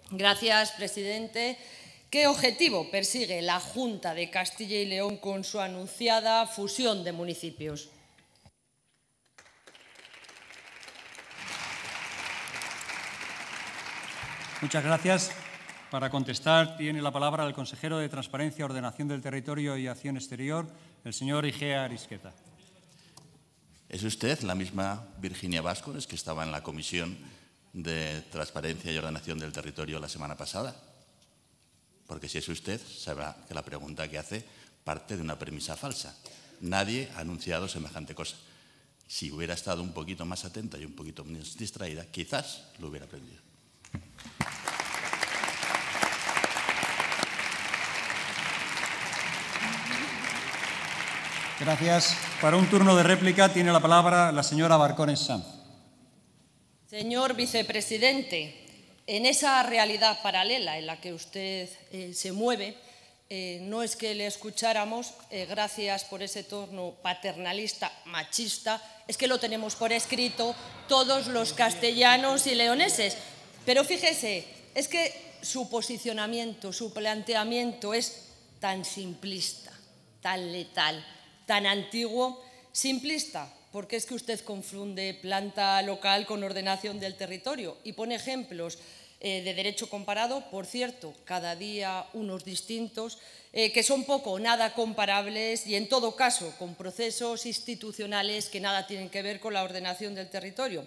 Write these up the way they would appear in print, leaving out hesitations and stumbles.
Gracias, presidente. ¿Qué objetivo persigue la Junta de Castilla y León con su anunciada fusión de municipios? Muchas gracias. Para contestar tiene la palabra el consejero de Transparencia, Ordenación del Territorio y Acción Exterior, el señor Igea Arisqueta. ¿Es usted la misma Virginia Báscones que estaba en la Comisión de Transparencia y Ordenación del Territorio la semana pasada? Porque si es usted, sabrá que la pregunta que hace parte de una premisa falsa. Nadie ha anunciado semejante cosa. Si hubiera estado un poquito más atenta y un poquito más distraída, quizás lo hubiera aprendido. Gracias. Para un turno de réplica tiene la palabra la señora Barcones Sanz. Señor vicepresidente, en esa realidad paralela en la que usted se mueve, no es que le escucháramos, gracias por ese tono paternalista, machista, es que lo tenemos por escrito todos los castellanos y leoneses. Pero fíjese, es que su posicionamiento, su planteamiento es tan simplista, tan letal, tan antiguo, simplista, porque es que usted confunde planta local con ordenación del territorio y pone ejemplos de derecho comparado, por cierto, cada día unos distintos, que son poco o nada comparables y, en todo caso, con procesos institucionales que nada tienen que ver con la ordenación del territorio.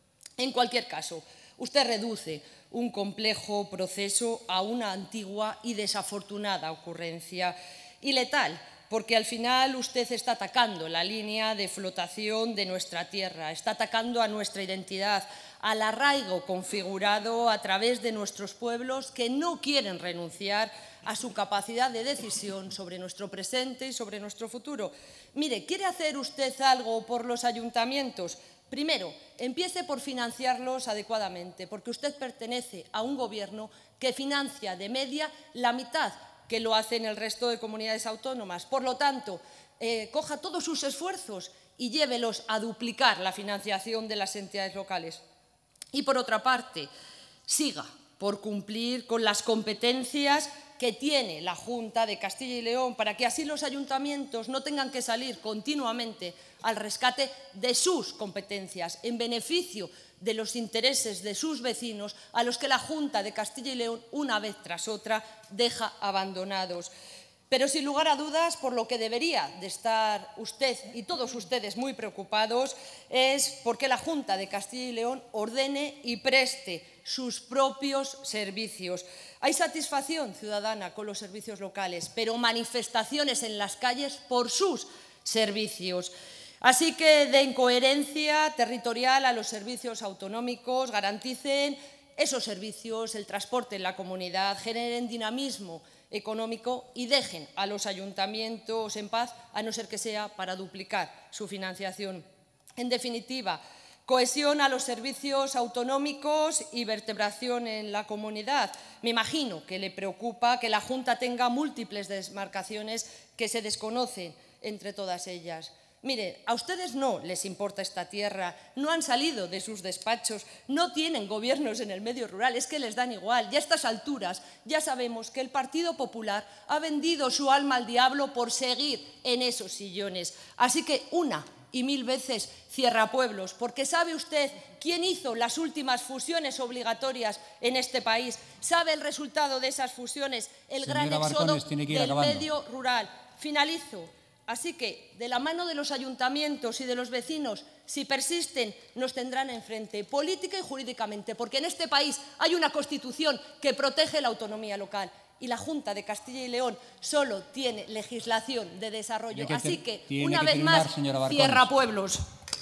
En cualquier caso, usted reduce un complejo proceso a una antigua y desafortunada ocurrencia y letal, porque al final usted está atacando la línea de flotación de nuestra tierra, está atacando a nuestra identidad, al arraigo configurado a través de nuestros pueblos que no quieren renunciar a su capacidad de decisión sobre nuestro presente y sobre nuestro futuro. Mire, ¿quiere hacer usted algo por los ayuntamientos? Primero, empiece por financiarlos adecuadamente, porque usted pertenece a un gobierno que financia de media la mitad que lo hacen el resto de comunidades autónomas. Por lo tanto, coja todos sus esfuerzos y llévelos a duplicar la financiación de las entidades locales. Y, por otra parte, siga por cumplir con las competencias que tiene la Junta de Castilla y León para que así los ayuntamientos no tengan que salir continuamente al rescate de sus competencias en beneficio de los intereses de sus vecinos, a los que la Junta de Castilla y León, una vez tras otra, deja abandonados. Pero, sin lugar a dudas, por lo que debería de estar usted y todos ustedes muy preocupados es porque la Junta de Castilla y León ordene y preste sus propios servicios. Hay satisfacción ciudadana con los servicios locales, pero manifestaciones en las calles por sus servicios. Así que den coherencia territorial a los servicios autonómicos, garanticen esos servicios, el transporte en la comunidad, generen dinamismo económico y dejen a los ayuntamientos en paz, a no ser que sea para duplicar su financiación. En definitiva, cohesión a los servicios autonómicos y vertebración en la comunidad. Me imagino que le preocupa que la Junta tenga múltiples demarcaciones que se desconocen entre todas ellas. Mire, a ustedes no les importa esta tierra, no han salido de sus despachos, no tienen gobiernos en el medio rural, es que les dan igual. Y a estas alturas ya sabemos que el Partido Popular ha vendido su alma al diablo por seguir en esos sillones. Así que una y mil veces cierra pueblos, porque ¿sabe usted quién hizo las últimas fusiones obligatorias en este país? ¿Sabe el resultado de esas fusiones? El gran éxodo del medio rural. Finalizo. Así que, de la mano de los ayuntamientos y de los vecinos, si persisten, nos tendrán enfrente, política y jurídicamente, porque en este país hay una Constitución que protege la autonomía local y la Junta de Castilla y León solo tiene legislación de desarrollo. Así que, una vez más, cierra pueblos.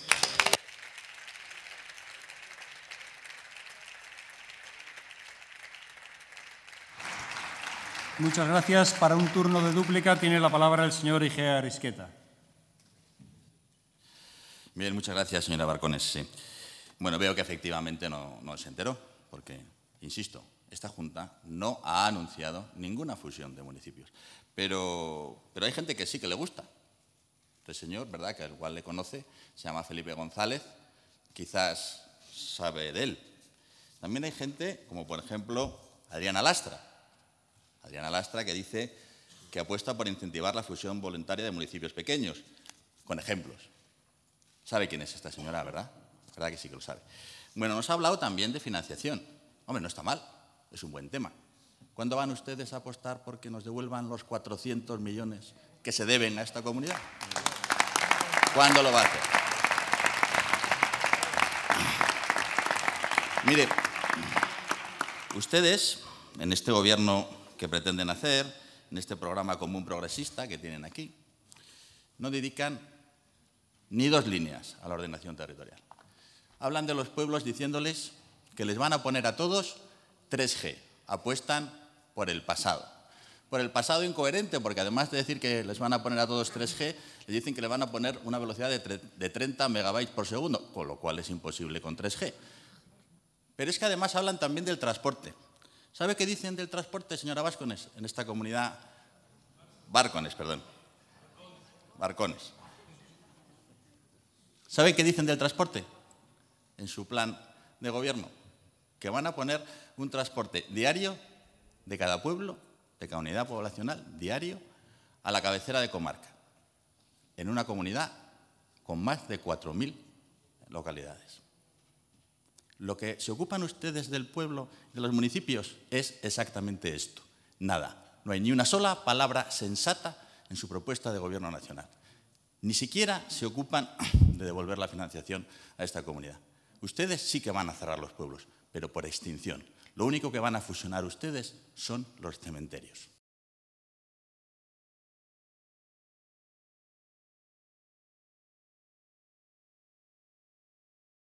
Muchas gracias. Para un turno de dúplica tiene la palabra el señor Igea Arisqueta. Bien, muchas gracias, señora Barcones. Sí. Bueno, veo que efectivamente no se enteró, porque, insisto, esta Junta no ha anunciado ninguna fusión de municipios. Pero hay gente que sí que le gusta. Este señor, ¿verdad?, que al cual le conoce, se llama Felipe González, quizás sabe de él. También hay gente, como por ejemplo Adriana Lastra. Adriana Lastra, que dice que apuesta por incentivar la fusión voluntaria de municipios pequeños, con ejemplos. ¿Sabe quién es esta señora, verdad? ¿Verdad que sí que lo sabe? Bueno, nos ha hablado también de financiación. Hombre, no está mal, es un buen tema. ¿Cuándo van ustedes a apostar por que nos devuelvan los 400 millones que se deben a esta comunidad? ¿Cuándo lo va a hacer? Mire, ustedes, en este gobierno que pretenden hacer, en este programa común progresista que tienen aquí, no dedican ni 2 líneas a la ordenación territorial. Hablan de los pueblos diciéndoles que les van a poner a todos 3G. Apuestan por el pasado. Por el pasado incoherente, porque además de decir que les van a poner a todos 3G, les dicen que le van a poner una velocidad de 30 megabytes por segundo, con lo cual es imposible con 3G. Pero es que además hablan también del transporte. ¿Sabe qué dicen del transporte, señora Bascones, en esta comunidad? Barcones, perdón. Barcones. ¿Sabe qué dicen del transporte? En su plan de gobierno, que van a poner un transporte diario de cada pueblo, de cada unidad poblacional, diario, a la cabecera de comarca, en una comunidad con más de 4.000 localidades. Lo que se ocupan ustedes del pueblo, de los municipios, es exactamente esto. Nada. No hay ni una sola palabra sensata en su propuesta de gobierno nacional. Ni siquiera se ocupan de devolver la financiación a esta comunidad. Ustedes sí que van a cerrar los pueblos, pero por extinción. Lo único que van a fusionar ustedes son los cementerios.